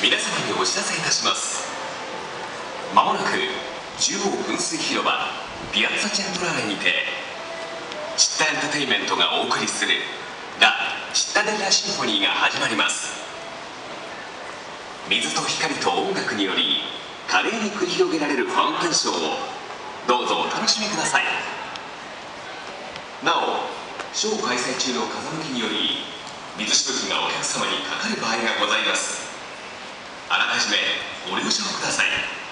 皆様にお知らせいたします。まもなく中央噴水広場ピアッツァチェントラーレにてチッタエンターテインメントがお送りするラ・チッタデッラシンフォニーが始まります。水と光と音楽により華麗に繰り広げられるファウンテンショーをどうぞお楽しみください。なおショー開催中の風向きにより水しぶきがお客様にかかる場合がございます。あらかじめご了承ください。